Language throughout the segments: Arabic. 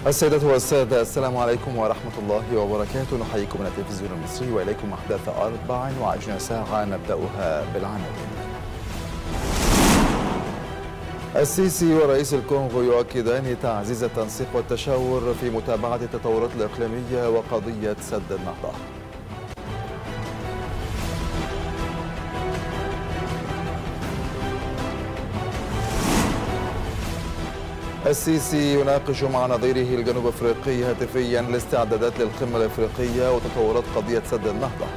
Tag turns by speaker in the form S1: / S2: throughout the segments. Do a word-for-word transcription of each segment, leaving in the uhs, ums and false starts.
S1: السيدات والسادة، السلام عليكم ورحمة الله وبركاته. نحييكم من التلفزيون المصري وإليكم أحداث أربع وعشرين ساعة نبدأها بالعناوين. السيسي ورئيس الكونغو يؤكدان تعزيز التنسيق والتشاور في متابعة التطورات الإقليمية وقضية سد النهضة. السيسي يناقش مع نظيره الجنوب افريقي هاتفيا الاستعدادات للقمة الافريقية وتطورات قضية سد النهضة.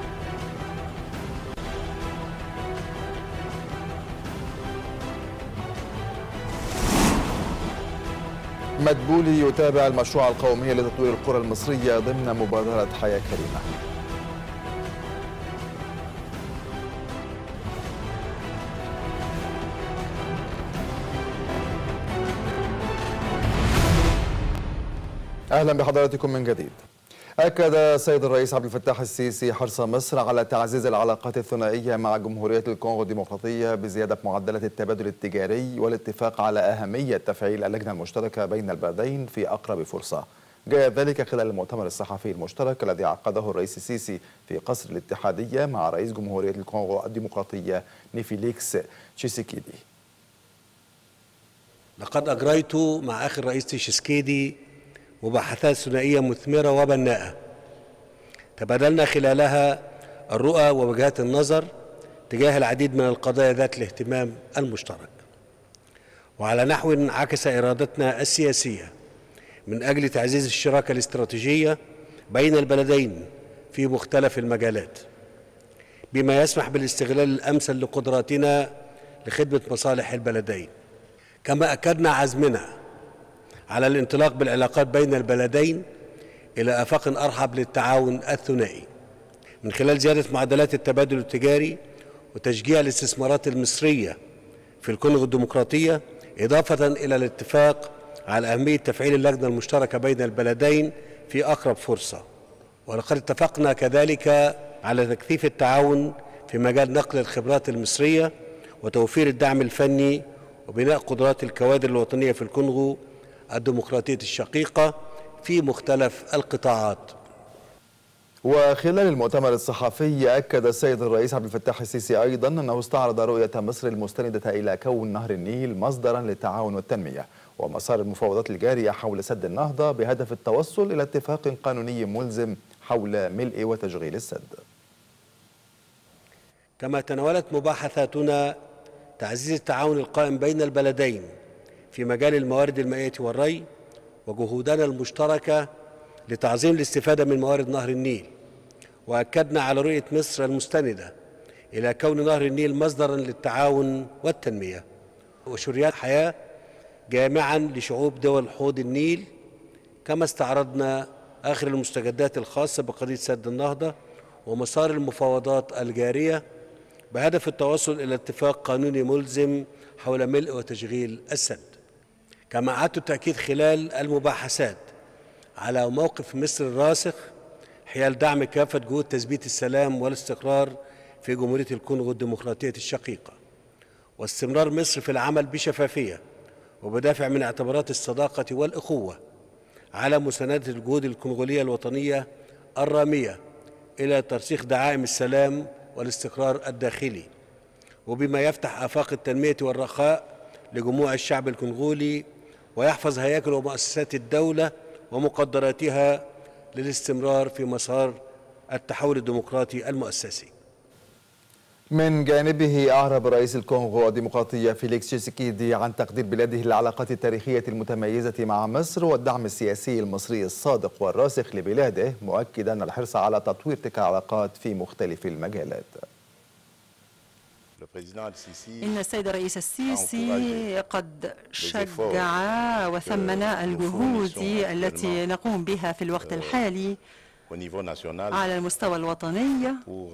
S1: مدبولي يتابع المشروع القومي لتطوير القرى المصرية ضمن مبادرة حياة كريمة. أهلا بحضراتكم من جديد. أكد السيد الرئيس عبد الفتاح السيسي حرص مصر على تعزيز العلاقات الثنائية مع جمهورية الكونغو الديمقراطية بزيادة معدلات التبادل التجاري والاتفاق على أهمية تفعيل اللجنة المشتركة بين البلدين في أقرب فرصة. جاء ذلك خلال المؤتمر الصحفي المشترك الذي عقده الرئيس السيسي في قصر الاتحادية مع رئيس جمهورية الكونغو الديمقراطية نيفيليكس تشيسيكيدي.
S2: لقد أجريت مع أخي الرئيس تشيسكيدي مباحثات ثنائية مثمرة وبناءة تبادلنا خلالها الرؤى ووجهات النظر تجاه العديد من القضايا ذات الاهتمام المشترك، وعلى نحو عكس إرادتنا السياسية من أجل تعزيز الشراكة الاستراتيجية بين البلدين في مختلف المجالات، بما يسمح بالاستغلال الأمثل لقدراتنا لخدمة مصالح البلدين. كما أكدنا عزمنا على الانطلاق بالعلاقات بين البلدين إلى آفاق أرحب للتعاون الثنائي من خلال زيادة معدلات التبادل التجاري وتشجيع الاستثمارات المصرية في الكونغو الديمقراطية، إضافة إلى الاتفاق على أهمية تفعيل اللجنة المشتركة بين البلدين في أقرب فرصة. ولقد اتفقنا كذلك على تكثيف التعاون في مجال نقل الخبرات المصرية وتوفير الدعم الفني وبناء قدرات الكوادر الوطنية في الكونغو الديمقراطية الشقيقة في مختلف القطاعات.
S1: وخلال المؤتمر الصحفي أكد السيد الرئيس عبد الفتاح السيسي أيضا أنه استعرض رؤية مصر المستندة إلى كون نهر النيل مصدرا للتعاون والتنمية ومسار المفاوضات الجارية حول سد النهضة بهدف التوصل إلى اتفاق قانوني ملزم حول ملء وتشغيل السد.
S2: كما تناولت مباحثاتنا تعزيز التعاون القائم بين البلدين في مجال الموارد المائية والري وجهودنا المشتركة لتعظيم الاستفادة من موارد نهر النيل، وأكدنا على رؤية مصر المستندة إلى كون نهر النيل مصدرا للتعاون والتنمية وشريان حياة جامعا لشعوب دول حوض النيل. كما استعرضنا آخر المستجدات الخاصة بقضية سد النهضة ومسار المفاوضات الجارية بهدف التوصل إلى اتفاق قانوني ملزم حول ملء وتشغيل السد. كما أعدت التأكيد خلال المباحثات على موقف مصر الراسخ حيال دعم كافة جهود تثبيت السلام والاستقرار في جمهورية الكونغو الديمقراطية الشقيقة، واستمرار مصر في العمل بشفافية وبدافع من اعتبارات الصداقة والأخوة على مساندة الجهود الكونغولية الوطنية الرامية إلى ترسيخ دعائم السلام والاستقرار الداخلي، وبما يفتح آفاق التنمية والرخاء لجموع الشعب الكونغولي ويحفظ هياكل ومؤسسات الدولة ومقدراتها للاستمرار في مسار التحول الديمقراطي المؤسسي.
S1: من جانبه أعرب رئيس الكونغو الديمقراطية فيليكس تشيسيكيدي عن تقدير بلاده للعلاقات التاريخية المتميزة مع مصر والدعم السياسي المصري الصادق والراسخ لبلاده، مؤكدا الحرص على تطوير تلك العلاقات في مختلف المجالات.
S3: إن السيد الرئيس السيسي قد شجع وثمن الجهود التي نقوم بها في الوقت الحالي على المستوى الوطني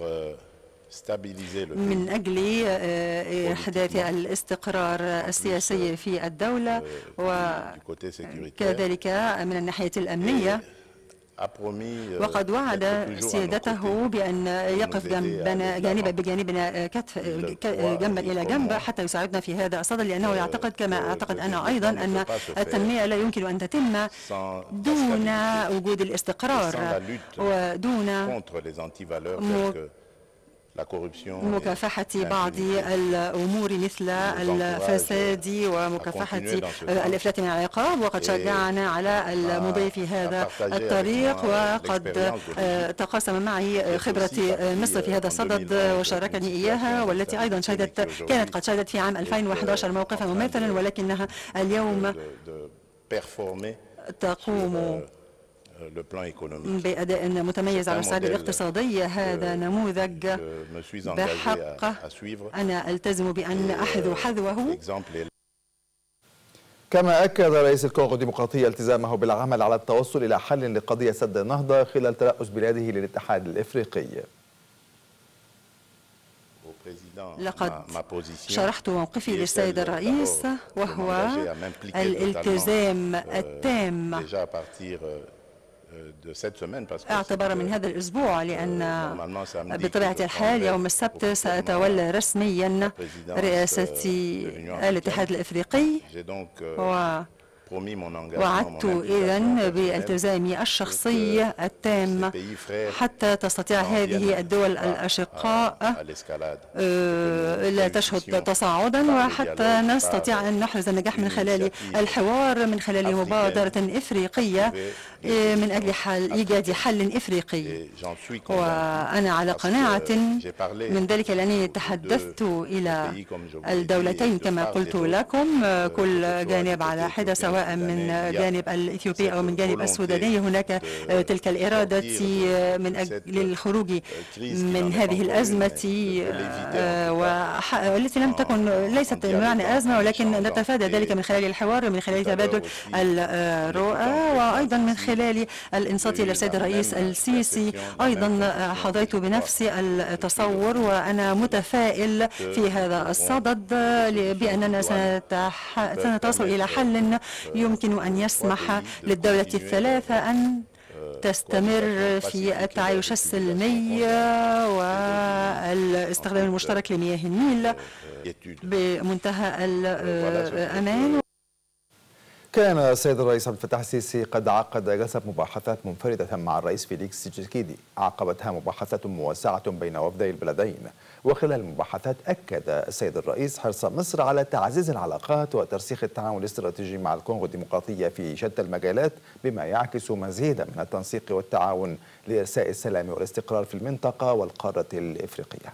S3: من أجل إحداث الاستقرار السياسي في الدولة، وكذلك من الناحية الأمنية وقد وعد سيادته بأن يقف جنبنا جانبا بجانبنا كتف جنبا إلى جنب حتى يساعدنا في هذا الصدد، لأنه يعتقد كما أعتقد أنا أيضا أن التنمية لا يمكن أن تتم دون وجود الاستقرار ودون مكافحة بعض الأمور مثل الفساد ومكافحة الإفلات من العقاب. وقد شجعنا على المضي في هذا الطريق، وقد تقاسم معي خبرة مصر في هذا الصدد وشاركني إياها، والتي أيضا شهدت كانت قد شهدت في عام ألفين وأحد عشر موقفا مماثلا، ولكنها اليوم تقوم بأداء متميز على الصعيد الاقتصادي. هذا نموذج بحق أنا ألتزم بأن أحذو حذوه.
S1: كما أكد رئيس الكونغو الديمقراطية التزامه بالعمل على التوصل إلى حل لقضية سد النهضة خلال ترأس بلاده للاتحاد الإفريقي.
S3: لقد شرحت موقفي للسيد الرئيس، وهو الالتزام التام اعتبر من هذا الأسبوع، لأن بطبيعة الحال يوم السبت سأتولى رسميا رئاسة الاتحاد الإفريقي، ووعدت إذن بالتزامي الشخصي التام حتى تستطيع هذه الدول الأشقاء لا تشهد تصاعدا، وحتى نستطيع أن نحرز النجاح من خلال الحوار، من خلال مبادرة إفريقية من أجل حل إيجاد حل إفريقي. وأنا على قناعة من ذلك، لأنني تحدثت إلى الدولتين كما قلت لكم، كل جانب على حدة، سواء من جانب الإثيوبي أو من جانب السوداني. هناك تلك الإرادة من أجل الخروج من هذه الأزمة، والتي لم تكن ليست بمعنى أزمة، ولكن نتفادى ذلك من خلال الحوار، من خلال تبادل الرؤى، وأيضا من خلال الإنصات إلى السيد الرئيس السيسي. أيضا حظيت بنفس التصور، وأنا متفائل في هذا الصدد بأننا سنتصل إلى حل يمكن أن يسمح للدولة الثلاثة أن تستمر في التعايش السلمي والاستخدام المشترك لمياه النيل بمنتهى الأمان.
S1: كان السيد الرئيس عبد الفتاح السيسي قد عقد جلسة مباحثات منفردة مع الرئيس فيليكس تشيسيكيدي، عقبتها مباحثات موسعة بين وفدي البلدين. وخلال المباحثات أكد السيد الرئيس حرص مصر على تعزيز العلاقات وترسيخ التعاون الاستراتيجي مع الكونغو الديمقراطية في شتى المجالات، بما يعكس مزيدا من التنسيق والتعاون لإرساء السلام والاستقرار في المنطقة والقارة الإفريقية.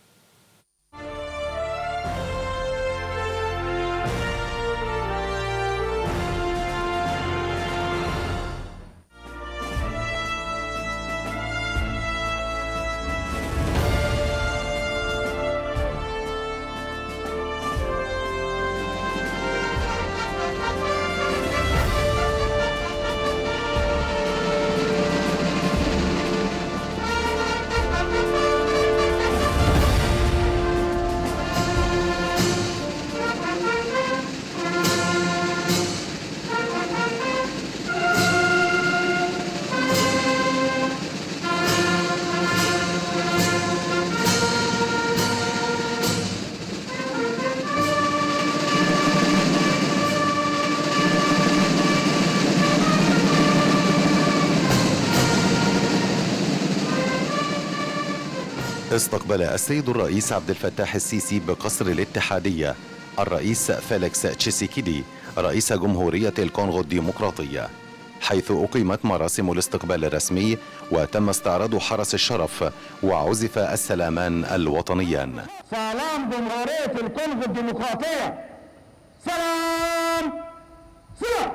S4: استقبل السيد الرئيس عبد الفتاح السيسي بقصر الاتحادية الرئيس فيليكس تشيسيكيدي رئيس جمهورية الكونغو الديمقراطية، حيث أقيمت مراسم الاستقبال الرسمي وتم استعراض حرس الشرف وعزف السلامان الوطنيان.
S5: سلام جمهورية الكونغو الديمقراطية، سلام سلام.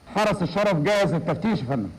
S5: حرس الشرف جاهز للتفتيش يا فندم.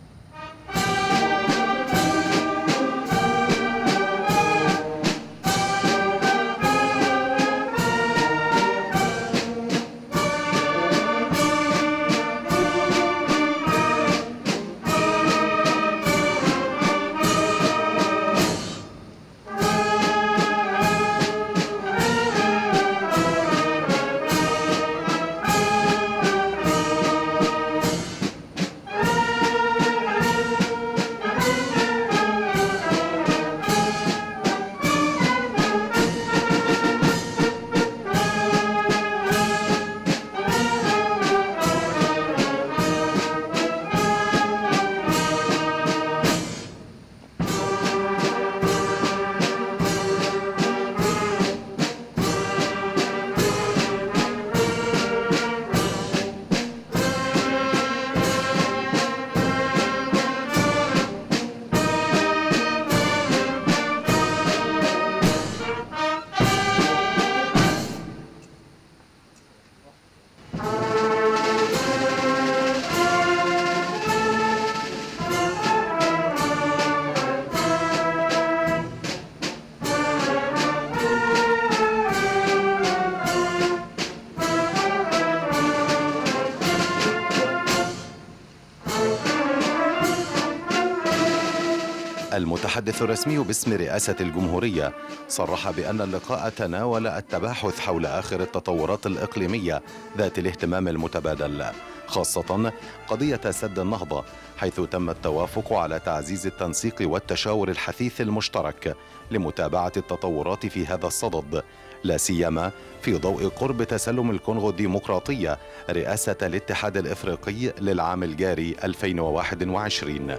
S4: المتحدث الرسمي باسم رئاسة الجمهورية صرح بأن اللقاء تناول التباحث حول آخر التطورات الإقليمية ذات الاهتمام المتبادل، خاصة قضية سد النهضة، حيث تم التوافق على تعزيز التنسيق والتشاور الحثيث المشترك لمتابعة التطورات في هذا الصدد، لا سيما في ضوء قرب تسلم الكونغو الديمقراطية رئاسة الاتحاد الإفريقي للعام الجاري ألفين وواحد وعشرين.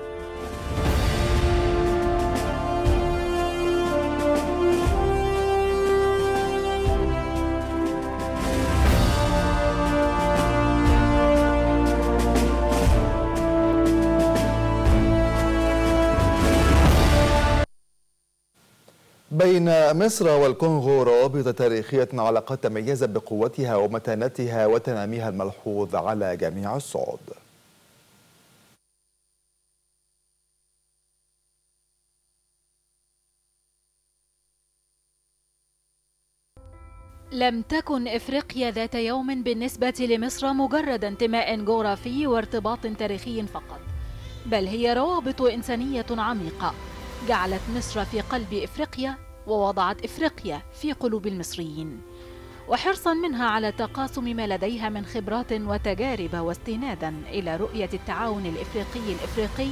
S1: بين مصر والكونغو روابط تاريخية علاقات تميزت بقوتها ومتانتها وتناميها الملحوظ على جميع الصعود.
S6: لم تكن إفريقيا ذات يوم بالنسبة لمصر مجرد انتماء جغرافي وارتباط تاريخي فقط، بل هي روابط إنسانية عميقة جعلت مصر في قلب إفريقيا ووضعت إفريقيا في قلوب المصريين، وحرصا منها على تقاسم ما لديها من خبرات وتجارب واستنادا إلى رؤية التعاون الإفريقي الإفريقي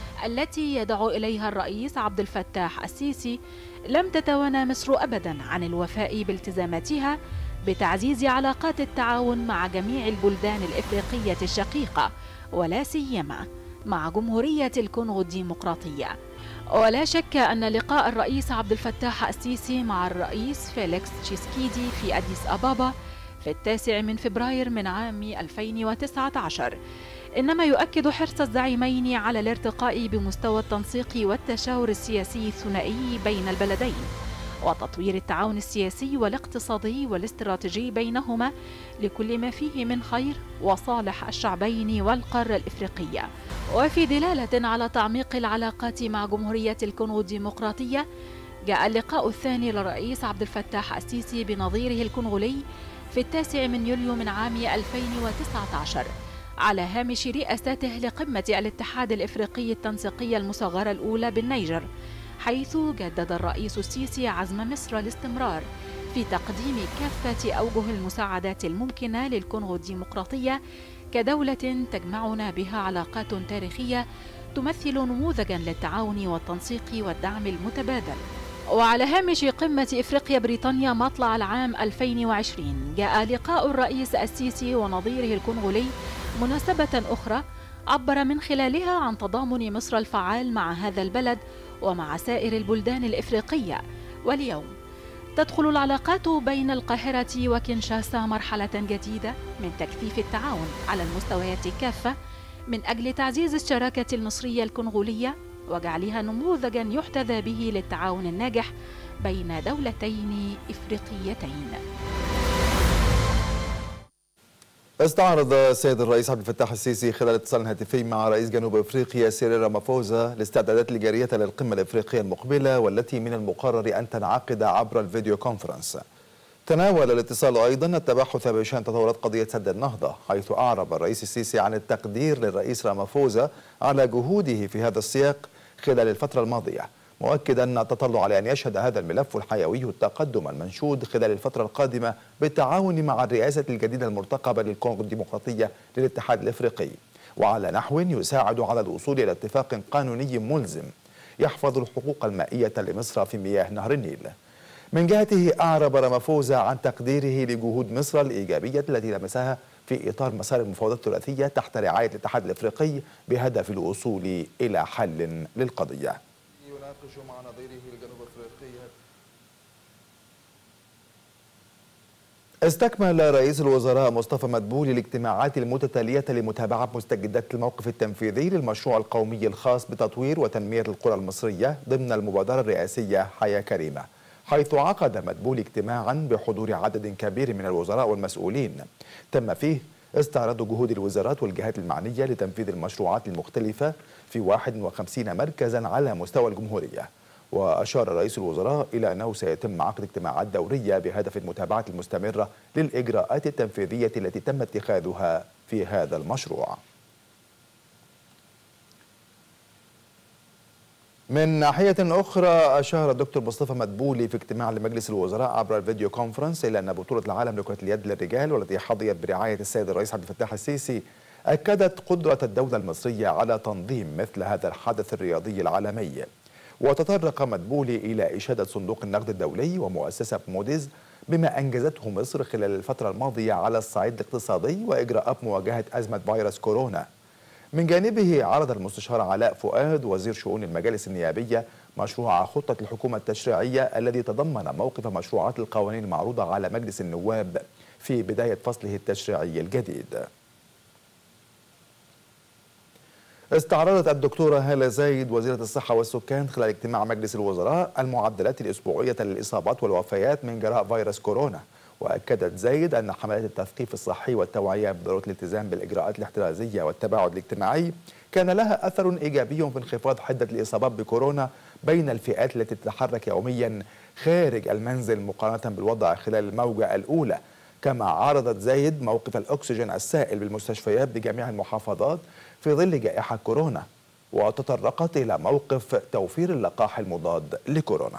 S6: التي يدعو إليها الرئيس عبد الفتاح السيسي. لم تتوانى مصر أبدا عن الوفاء بالتزاماتها بتعزيز علاقات التعاون مع جميع البلدان الإفريقية الشقيقة، ولا سيما مع جمهورية الكونغو الديمقراطية. ولا شك أن لقاء الرئيس عبد الفتاح السيسي مع الرئيس فيليكس تشيسكيدي في أديس أبابا في التاسع من فبراير من عام ألفين وتسعة عشر إنما يؤكد حرص الزعيمين على الارتقاء بمستوى التنسيق والتشاور السياسي الثنائي بين البلدين، وتطوير التعاون السياسي والاقتصادي والاستراتيجي بينهما لكل ما فيه من خير وصالح الشعبين والقارة الإفريقية. وفي دلالة على تعميق العلاقات مع جمهورية الكونغو الديمقراطية، جاء اللقاء الثاني للرئيس عبد الفتاح السيسي بنظيره الكونغولي في التاسع من يوليو من عام ألفين وتسعة عشر على هامش رئاسته لقمة الاتحاد الإفريقي التنسيقية المصغرة الأولى بالنيجر، حيث جدد الرئيس السيسي عزم مصر الاستمرار في تقديم كافة أوجه المساعدات الممكنة للكونغو الديمقراطية كدولة تجمعنا بها علاقات تاريخية تمثل نموذجا للتعاون والتنسيق والدعم المتبادل. وعلى هامش قمة إفريقيا بريطانيا مطلع العام ألفين وعشرين جاء لقاء الرئيس السيسي ونظيره الكونغولي مناسبة أخرى عبر من خلالها عن تضامن مصر الفعال مع هذا البلد ومع سائر البلدان الإفريقية. واليوم تدخل العلاقات بين القاهرة وكينشاسا مرحلة جديدة من تكثيف التعاون على المستويات كافة من أجل تعزيز الشراكة المصرية الكونغولية وجعلها نموذجا يحتذى به للتعاون الناجح بين دولتين إفريقيتين.
S1: استعرض السيد الرئيس عبد الفتاح السيسي خلال اتصال هاتفي مع رئيس جنوب افريقيا سيريل رامافوزا الاستعدادات الجارية للقمة الافريقية المقبلة والتي من المقرر ان تنعقد عبر الفيديو كونفرنس. تناول الاتصال ايضا التباحث بشان تطورات قضية سد النهضة، حيث اعرب الرئيس السيسي عن التقدير للرئيس رامافوزا على جهوده في هذا السياق خلال الفترة الماضية، مؤكدا أن التطلع لأن يشهد هذا الملف الحيوي التقدم المنشود خلال الفترة القادمة بالتعاون مع الرئاسة الجديدة المرتقبة للكونغو الديمقراطية للاتحاد الإفريقي، وعلى نحو يساعد على الوصول إلى اتفاق قانوني ملزم يحفظ الحقوق المائية لمصر في مياه نهر النيل. من جهته أعرب رامافوزا عن تقديره لجهود مصر الإيجابية التي لمسها في إطار مسار المفاوضات الثلاثية تحت رعاية الاتحاد الإفريقي بهدف الوصول إلى حل للقضية. يناقش مع نظيره الجنوب افريقي. استكمل رئيس الوزراء مصطفى مدبولي الاجتماعات المتتالية لمتابعة مستجدات الموقف التنفيذي للمشروع القومي الخاص بتطوير وتنمية القرى المصرية ضمن المبادرة الرئاسية حياة كريمة، حيث عقد مدبولي اجتماعا بحضور عدد كبير من الوزراء والمسؤولين تم فيه استعراض جهود الوزارات والجهات المعنية لتنفيذ المشروعات المختلفة في واحد وخمسين مركزا على مستوى الجمهورية. وأشار رئيس الوزراء إلى أنه سيتم عقد اجتماعات دورية بهدف المتابعة المستمرة للإجراءات التنفيذية التي تم اتخاذها في هذا المشروع. من ناحية أخرى أشار الدكتور مصطفى مدبولي في اجتماع لمجلس الوزراء عبر الفيديو كونفرنس إلى أن بطولة العالم لكرة اليد للرجال والتي حظيت برعاية السيد الرئيس عبد الفتاح السيسي أكدت قدرة الدولة المصرية على تنظيم مثل هذا الحدث الرياضي العالمي. وتطرق مدبولي إلى إشادة صندوق النقد الدولي ومؤسسة موديز بما أنجزته مصر خلال الفترة الماضية على الصعيد الاقتصادي وإجراءات مواجهة أزمة فيروس كورونا. من جانبه عرض المستشار علاء فؤاد وزير شؤون المجالس النيابية مشروع خطة الحكومة التشريعية الذي تضمن موقف مشروعات القوانين المعروضة على مجلس النواب في بداية فصله التشريعي الجديد. استعرضت الدكتورة هالة زايد وزيرة الصحة والسكان خلال اجتماع مجلس الوزراء المعدلات الأسبوعية للإصابات والوفيات من جراء فيروس كورونا، وأكدت زايد أن حملات التثقيف الصحي والتوعية بضرورة الالتزام بالإجراءات الاحترازية والتباعد الاجتماعي كان لها أثر إيجابي في انخفاض حدة الإصابات بكورونا بين الفئات التي تتحرك يوميا خارج المنزل مقارنة بالوضع خلال الموجة الأولى. كما عرضت زايد موقف الأكسجين السائل بالمستشفيات بجميع المحافظات في ظل جائحة كورونا، وتطرقت إلى موقف توفير اللقاح المضاد لكورونا.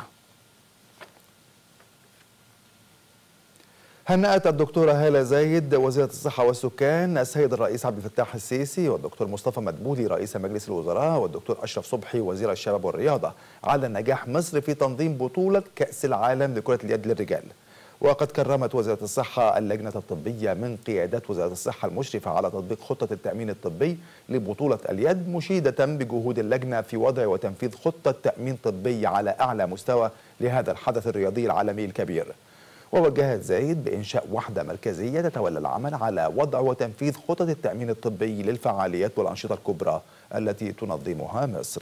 S1: هنأت الدكتورة هالة زايد وزيرة الصحة والسكان السيد الرئيس عبد الفتاح السيسي والدكتور مصطفى مدبولي رئيس مجلس الوزراء والدكتور أشرف صبحي وزير الشباب والرياضة على نجاح مصر في تنظيم بطولة كأس العالم لكرة اليد للرجال. وقد كرمت وزارة الصحة اللجنة الطبية من قيادات وزارة الصحة المشرفة على تطبيق خطة التأمين الطبي لبطولة اليد، مشيدة بجهود اللجنة في وضع وتنفيذ خطة تأمين طبي على أعلى مستوى لهذا الحدث الرياضي العالمي الكبير. ووجهت زايد بإنشاء وحدة مركزية تتولى العمل على وضع وتنفيذ خطط التأمين الطبي للفعاليات والأنشطة الكبرى التي تنظمها مصر.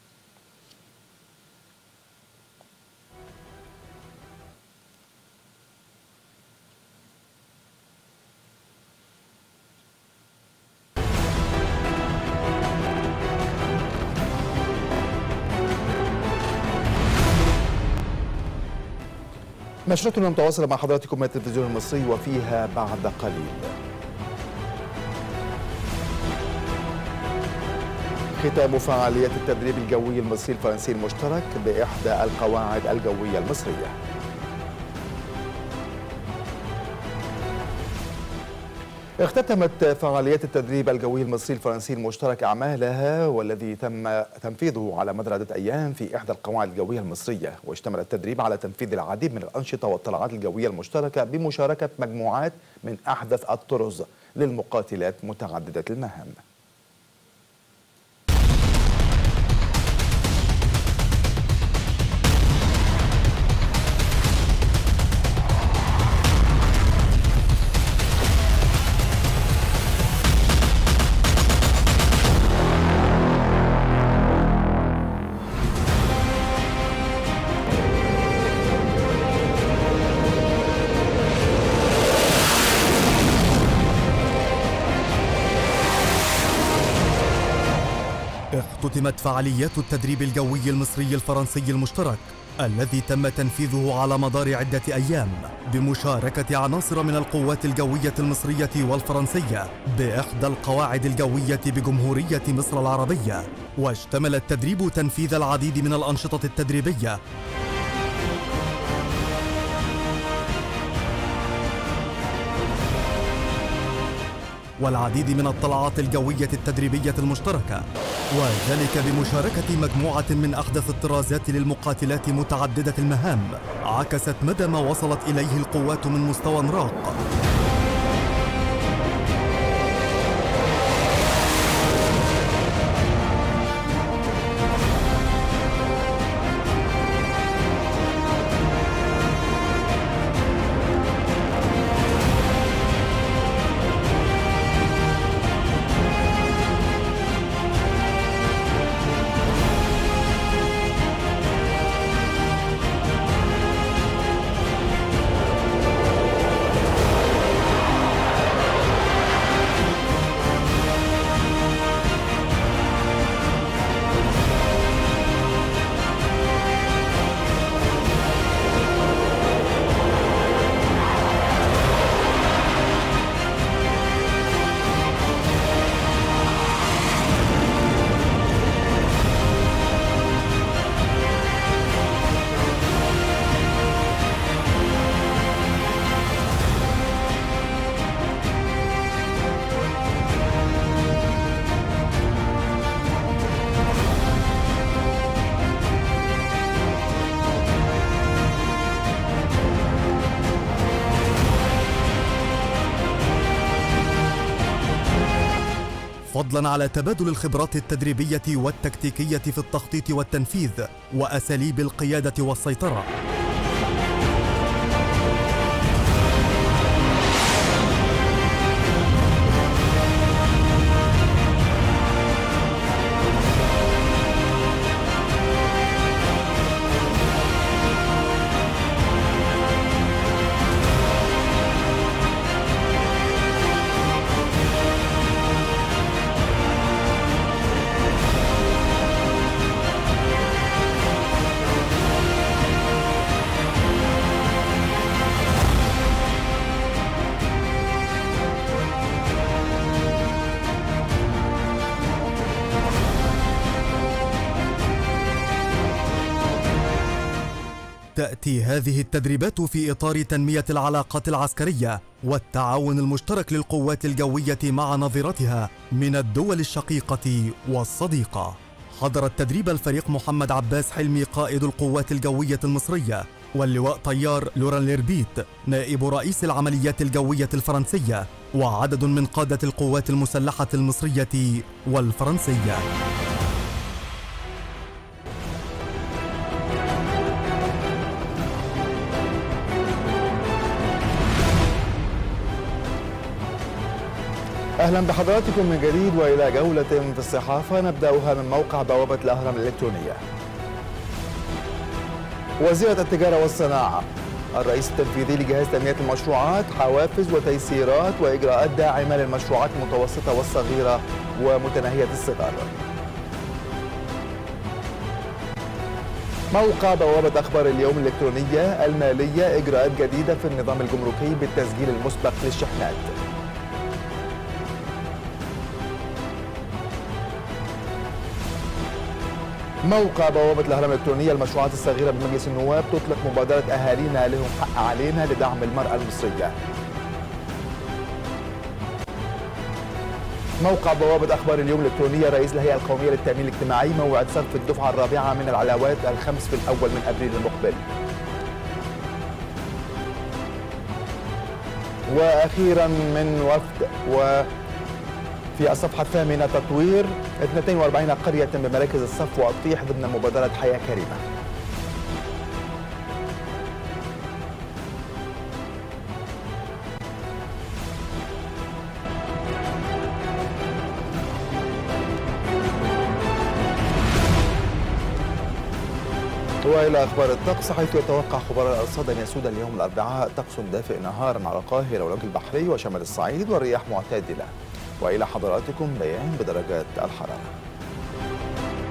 S1: نشرتنا متواصلة مع حضراتكم من التلفزيون المصري وفيها بعد قليل ختام فعالية التدريب الجوي المصري الفرنسي المشترك بإحدى القواعد الجوية المصرية. اختتمت فعاليات التدريب الجوي المصري الفرنسي المشترك أعمالها والذي تم تنفيذه على مدى عدة أيام في إحدى القواعد الجوية المصرية، واشتمل التدريب على تنفيذ العديد من الأنشطة والطلعات الجوية المشتركة بمشاركة مجموعات من أحدث الطرز للمقاتلات متعددة المهام.
S7: اختتمت فعاليات التدريب الجوي المصري الفرنسي المشترك الذي تم تنفيذه على مدار عدة أيام بمشاركة عناصر من القوات الجوية المصرية والفرنسية بإحدى القواعد الجوية بجمهورية مصر العربية. واشتمل التدريب تنفيذ العديد من الأنشطة التدريبية والعديد من الطلعات الجوية التدريبية المشتركة، وذلك بمشاركة مجموعة من أحدث الطرازات للمقاتلات متعددة المهام عكست مدى ما وصلت إليه القوات من مستوى راق. فضلا على تبادل الخبرات التدريبية والتكتيكية في التخطيط والتنفيذ وأساليب القيادة والسيطرة. تأتي هذه التدريبات في إطار تنمية العلاقات العسكرية والتعاون المشترك للقوات الجوية مع نظيرتها من الدول الشقيقة والصديقة. حضر التدريب الفريق محمد عباس حلمي قائد القوات الجوية المصرية، واللواء طيار لوران ليربيت نائب رئيس العمليات الجوية الفرنسية، وعدد من قادة القوات المسلحة المصرية والفرنسية.
S1: أهلا بحضراتكم من جديد وإلى جولة في الصحافة نبدأها من موقع بوابة الأهرام الإلكترونية. وزيرة التجارة والصناعة، الرئيس التنفيذي لجهاز تنمية المشروعات، حوافز وتيسيرات وإجراءات داعمة للمشروعات المتوسطة والصغيرة ومتناهية الصغر. موقع بوابة أخبار اليوم الإلكترونية، المالية إجراءات جديدة في النظام الجمركي بالتسجيل المسبق للشحنات. موقع بوابة الأهرام الإلكترونية، المشروعات الصغيرة بمجلس النواب تطلق مبادرة أهالينا لهم حق علينا لدعم المرأة المصرية. موقع بوابة أخبار اليوم الإلكترونية، رئيس الهيئة القومية للتأمين الاجتماعي موعد صرف الدفعة الرابعة من العلاوات الخمس في الأول من أبريل المقبل. وأخيرا من وفد و في الصفحة الثامنة تطوير اثنتين وأربعين قرية بمراكز الصف والطيح ضمن مبادرة حياة كريمة. وإلى أخبار الطقس، حيث يتوقع خبراء الأرصاد أن يسود اليوم الأربعاء طقس دافئ نهارا على القاهرة والوجه البحري وشمال الصعيد والرياح معتدلة. وإلى حضراتكم بيان بدرجات الحرارة.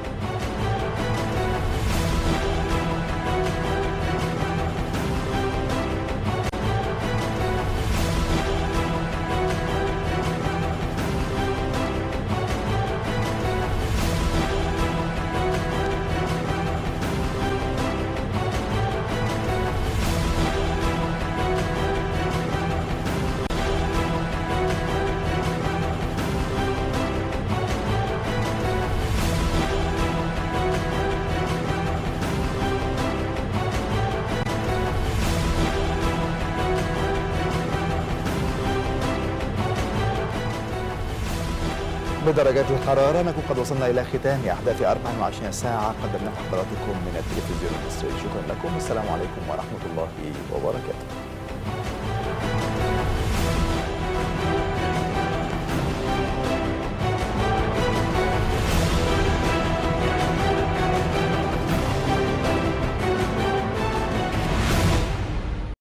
S1: بدرجات الحرارة نكون قد وصلنا إلى ختام أحداث أربع وعشرين ساعة قدمناها لحضراتكم من التلفزيون المصري. شكرا لكم والسلام عليكم ورحمة الله وبركاته.